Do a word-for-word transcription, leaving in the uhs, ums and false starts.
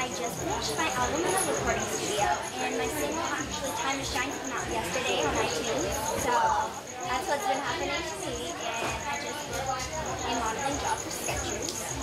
I just finished my album in a recording studio, and my single actually Time to Shine came out yesterday on iTunes. So that's what's been happening to me, and I just booked a modeling job for Skechers.